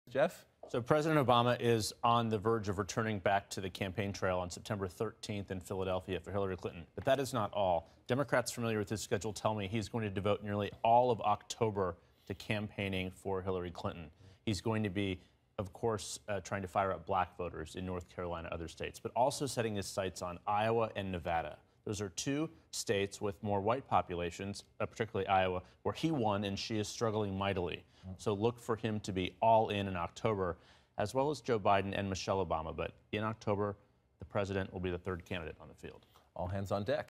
Jeff? So President Obama is on the verge of returning back to the campaign trail on September 13th in Philadelphia for Hillary Clinton. But that is not all. Democrats familiar with his schedule tell me he's going to devote nearly all of October to campaigning for Hillary Clinton. He's going to be, of course, trying to fire up black voters in North Carolina, other states, but also setting his sights on Iowa and Nevada. Those are two states with more white populations, particularly Iowa, where he won and she is struggling mightily. So look for him to be all in October, as well as Joe Biden and Michelle Obama. But in October, the president will be the third candidate on the field. All hands on deck.